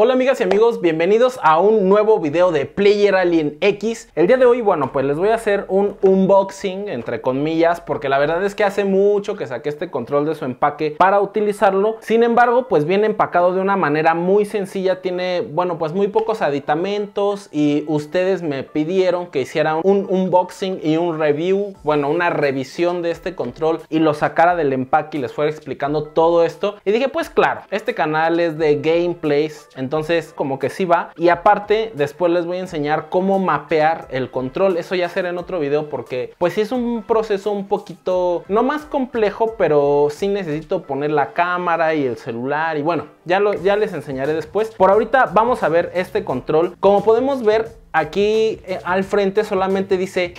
Hola amigas y amigos, bienvenidos a un nuevo video de Player Alien X. El día de hoy, bueno, pues les voy a hacer un unboxing, entre comillas, porque la verdad es que hace mucho que saqué este control de su empaque para utilizarlo. Sin embargo, pues viene empacado de una manera muy sencilla, tiene, bueno, pues muy pocos aditamentos y ustedes me pidieron que hiciera un unboxing y un review, bueno, una revisión de este control y lo sacara del empaque y les fuera explicando todo esto. Y dije, pues claro, este canal es de gameplays, entonces como que sí va. Y aparte después les voy a enseñar cómo mapear el control. Eso ya será en otro video porque pues sí es un proceso un poquito, no más complejo, pero sí necesito poner la cámara y el celular y bueno, ya les enseñaré después. Por ahorita vamos a ver este control. Como podemos ver, aquí al frente solamente dice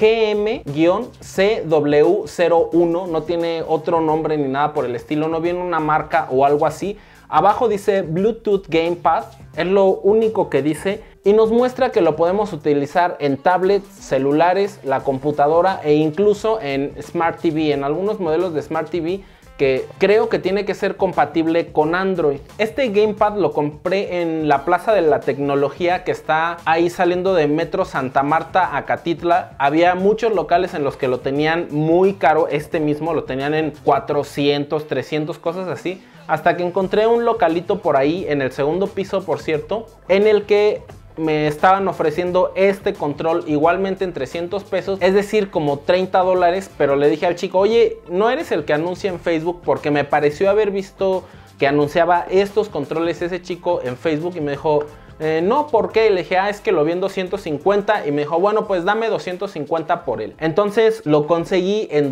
GM-CW01, no tiene otro nombre ni nada por el estilo, no viene una marca o algo así. Abajo dice Bluetooth Gamepad, es lo único que dice y nos muestra que lo podemos utilizar en tablets, celulares, la computadora e incluso en Smart TV, en algunos modelos de Smart TV que creo que tiene que ser compatible con Android. Este Gamepad lo compré en la Plaza de la Tecnología que está ahí saliendo de Metro Santa Marta a Catitla. Había muchos locales en los que lo tenían muy caro, este mismo lo tenían en 400, 300, cosas así. Hasta que encontré un localito por ahí en el segundo piso, por cierto, en el que me estaban ofreciendo este control igualmente en 300 pesos, es decir, como 30 dólares. Pero le dije al chico, oye, ¿no eres el que anuncia en Facebook? Porque me pareció haber visto que anunciaba estos controles ese chico en Facebook y me dijo, no, ¿por qué? Le dije, es que lo vi en 250 y me dijo, bueno, pues dame 250 por él. Entonces lo conseguí en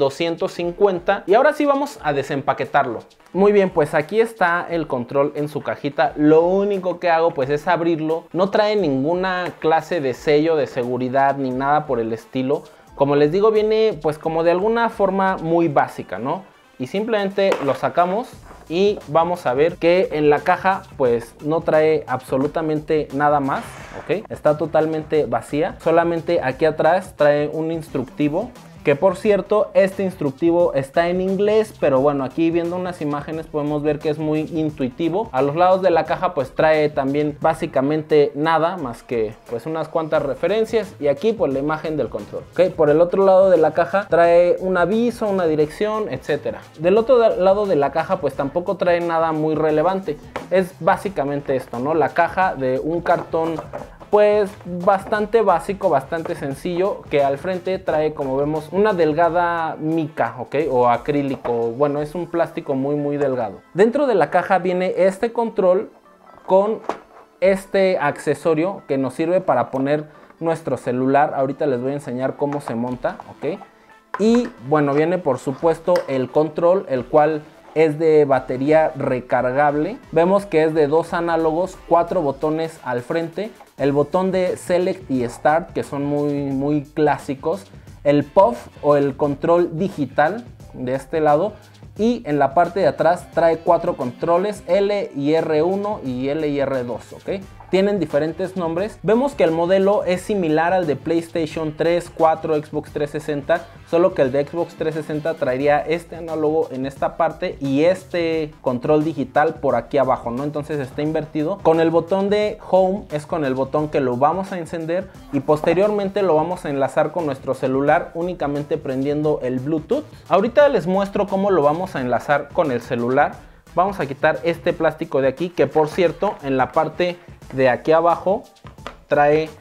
250 y ahora sí vamos a desempaquetarlo. Muy bien, pues aquí está el control en su cajita. Lo único que hago pues es abrirlo. No trae ninguna clase de sello de seguridad ni nada por el estilo. Como les digo, viene pues como de alguna forma muy básica, ¿no? Y simplemente lo sacamos y vamos a ver que en la caja pues no trae absolutamente nada más, ¿ok? Está totalmente vacía. Solamente aquí atrás trae un instructivo, que por cierto este instructivo está en inglés, pero bueno, aquí viendo unas imágenes podemos ver que es muy intuitivo. A los lados de la caja pues trae también básicamente nada más que pues unas cuantas referencias y aquí pues la imagen del control, ¿ok? Por el otro lado de la caja trae un aviso, una dirección, etcétera. Del otro lado de la caja pues tampoco trae nada muy relevante. Es básicamente esto, ¿no? La caja de un cartón pues bastante básico, bastante sencillo, que al frente trae, como vemos, una delgada mica, ¿ok? O acrílico, bueno, es un plástico muy delgado. Dentro de la caja viene este control con este accesorio que nos sirve para poner nuestro celular. Ahorita les voy a enseñar cómo se monta, ¿ok? Y bueno, viene por supuesto el control, el cual es de batería recargable. Vemos que es de 2 análogos, 4 botones al frente, el botón de Select y Start, que son muy clásicos, el puff o el control digital de este lado, y en la parte de atrás trae 4 controles, L y R1 y L y R2, ¿ok? Tienen diferentes nombres. Vemos que el modelo es similar al de PlayStation 3, 4, Xbox 360, solo que el de Xbox 360 traería este análogo en esta parte y este control digital por aquí abajo, ¿no? Entonces está invertido. Con el botón de Home es con el botón que lo vamos a encender y posteriormente lo vamos a enlazar con nuestro celular únicamente prendiendo el Bluetooth. Ahorita les muestro cómo lo vamos a enlazar con el celular. Vamos a quitar este plástico de aquí, que por cierto en la parte de aquí abajo trae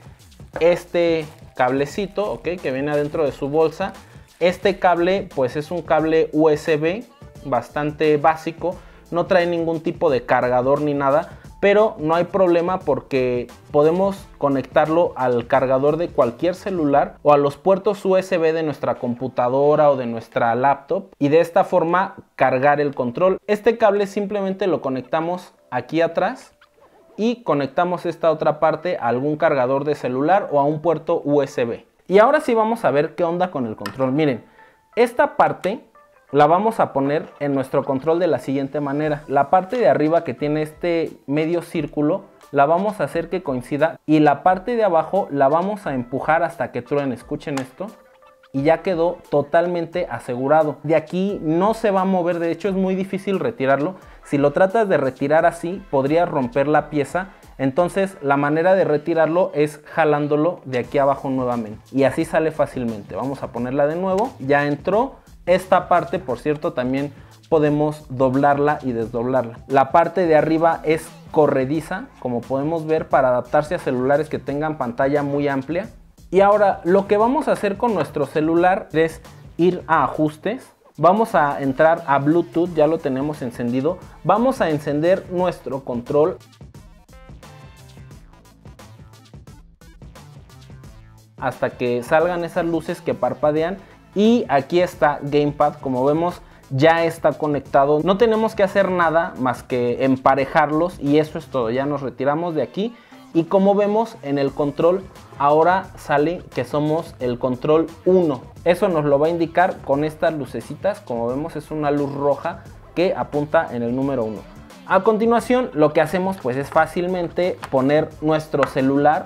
este cablecito, ¿ok? Que viene adentro de su bolsa. Este cable pues es un cable USB bastante básico, no trae ningún tipo de cargador ni nada, pero no hay problema porque podemos conectarlo al cargador de cualquier celular o a los puertos USB de nuestra computadora o de nuestra laptop y de esta forma cargar el control. Este cable simplemente lo conectamos aquí atrás y conectamos esta otra parte a algún cargador de celular o a un puerto USB. Y ahora sí vamos a ver qué onda con el control. Miren, esta parte la vamos a poner en nuestro control de la siguiente manera. La parte de arriba que tiene este medio círculo la vamos a hacer que coincida y la parte de abajo la vamos a empujar hasta que truene. Escuchen esto. Y ya quedó totalmente asegurado. De aquí no se va a mover, de hecho es muy difícil retirarlo. Si lo tratas de retirar así, podrías romper la pieza. Entonces la manera de retirarlo es jalándolo de aquí abajo nuevamente y así sale fácilmente. Vamos a ponerla de nuevo, ya entró. Esta parte, por cierto, también podemos doblarla y desdoblarla. La parte de arriba es corrediza, como podemos ver, para adaptarse a celulares que tengan pantalla muy amplia. Y ahora lo que vamos a hacer con nuestro celular es ir a ajustes. Vamos a entrar a Bluetooth, ya lo tenemos encendido. Vamos a encender nuestro control. Hasta que salgan esas luces que parpadean. Y aquí está Gamepad, como vemos ya está conectado. No tenemos que hacer nada más que emparejarlos y eso es todo. Ya nos retiramos de aquí y como vemos en el control ahora sale que somos el control 1. Eso nos lo va a indicar con estas lucecitas. Como vemos es una luz roja que apunta en el número 1. A continuación lo que hacemos pues es fácilmente poner nuestro celular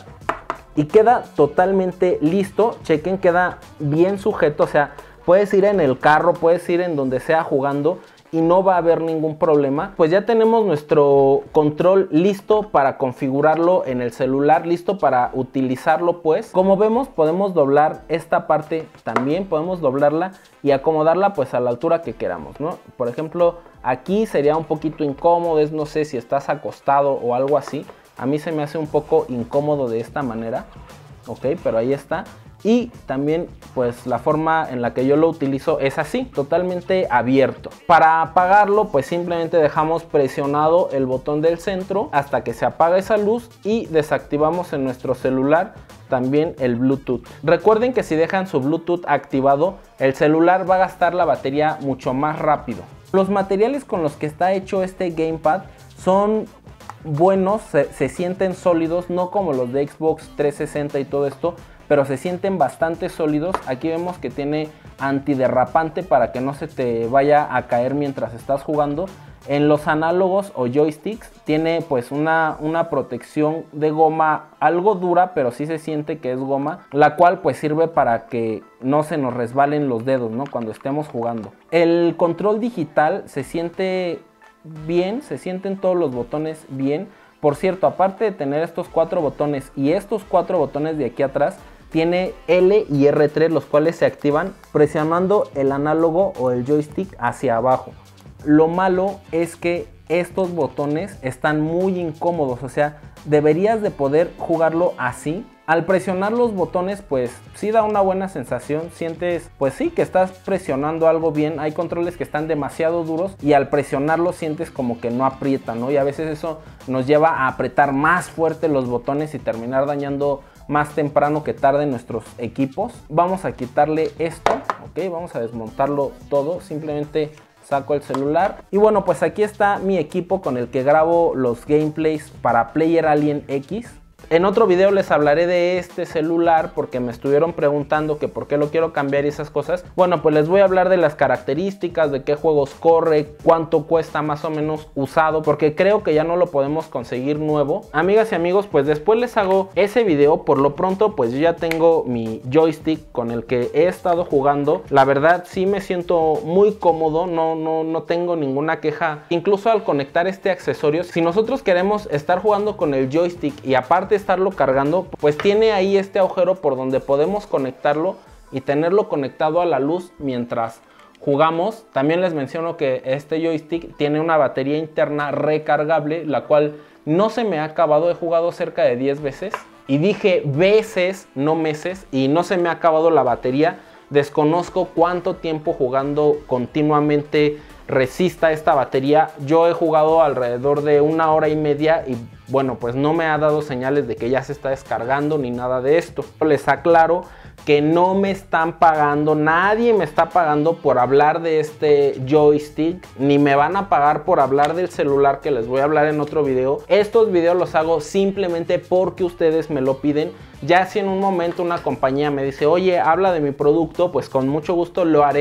y queda totalmente listo. Chequen, queda bien sujeto, o sea, puedes ir en el carro, puedes ir en donde sea jugando y no va a haber ningún problema. Pues ya tenemos nuestro control listo para configurarlo en el celular, listo para utilizarlo pues. Como vemos podemos doblar esta parte también, podemos doblarla y acomodarla pues a la altura que queramos, ¿no? Por ejemplo, aquí sería un poquito incómodo, no sé si estás acostado o algo así. A mí se me hace un poco incómodo de esta manera, ok, pero ahí está. Y también pues la forma en la que yo lo utilizo es así, totalmente abierto. Para apagarlo pues simplemente dejamos presionado el botón del centro hasta que se apaga esa luz y desactivamos en nuestro celular también el Bluetooth. Recuerden que si dejan su Bluetooth activado, el celular va a gastar la batería mucho más rápido. Los materiales con los que está hecho este Gamepad son buenos, se sienten sólidos, no como los de Xbox 360 y todo esto, pero se sienten bastante sólidos. Aquí vemos que tiene antiderrapante para que no se te vaya a caer mientras estás jugando. En los análogos o joysticks tiene pues una protección de goma algo dura, pero sí se siente que es goma, la cual pues sirve para que no se nos resbalen los dedos, ¿no? Cuando estemos jugando. El control digital se siente bien, se sienten todos los botones bien. Por cierto, aparte de tener estos 4 botones y estos 4 botones de aquí atrás, tiene L y R3, los cuales se activan presionando el análogo o el joystick hacia abajo. Lo malo es que estos botones están muy incómodos, o sea, deberías de poder jugarlo así. Al presionar los botones pues sí da una buena sensación, sientes pues sí que estás presionando algo bien. Hay controles que están demasiado duros y al presionarlos sientes como que no aprietan, ¿no? Y a veces eso nos lleva a apretar más fuerte los botones y terminar dañando más temprano que tarde nuestros equipos. Vamos a quitarle esto, ok, vamos a desmontarlo todo, simplemente saco el celular y bueno, pues aquí está mi equipo con el que grabo los gameplays para PlayerAlien X. En otro video les hablaré de este celular porque me estuvieron preguntando que por qué lo quiero cambiar y esas cosas. Bueno, pues les voy a hablar de las características, de qué juegos corre, cuánto cuesta más o menos usado, porque creo que ya no lo podemos conseguir nuevo. Amigas y amigos, pues después les hago ese video. Por lo pronto, pues yo ya tengo mi joystick con el que he estado jugando. La verdad sí me siento muy cómodo, no tengo ninguna queja. Incluso al conectar este accesorio, si nosotros queremos estar jugando con el joystick y aparte estarlo cargando, pues tiene ahí este agujero por donde podemos conectarlo y tenerlo conectado a la luz mientras jugamos. También les menciono que este joystick tiene una batería interna recargable, la cual no se me ha acabado. He jugado cerca de 10 veces y dije veces, no meses, y no se me ha acabado la batería. Desconozco cuánto tiempo jugando continuamente resista esta batería. Yo he jugado alrededor de 1 hora y media y bueno, pues no me ha dado señales de que ya se está descargando ni nada de esto. Les aclaro que no me están pagando, nadie me está pagando por hablar de este joystick, ni me van a pagar por hablar del celular, que les voy a hablar en otro video. Estos videos los hago simplemente porque ustedes me lo piden. Ya si en un momento una compañía me dice, oye, habla de mi producto, pues con mucho gusto lo haré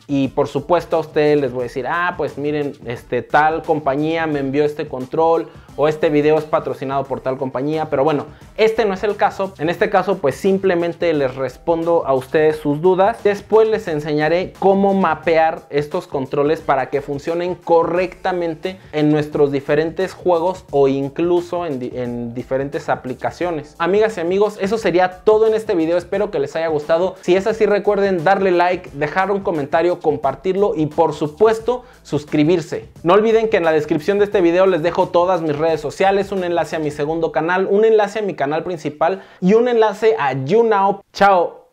y por supuesto a ustedes les voy a decir, ah, pues miren, tal compañía me envió este control o este video es patrocinado por tal compañía, pero bueno, este no es el caso. En este caso pues simplemente les respondo a ustedes sus dudas. Después les enseñaré cómo mapear estos controles para que funcionen correctamente en nuestros diferentes juegos o incluso en diferentes aplicaciones. Amigas y amigos, eso sería todo en este video. Espero que les haya gustado. Si es así, recuerden darle like, dejar un comentario, compartirlo y por supuesto suscribirse. No olviden que en la descripción de este video les dejo todas mis redes sociales, un enlace a mi segundo canal, un enlace a mi canal principal y un enlace a YouNow. Chao.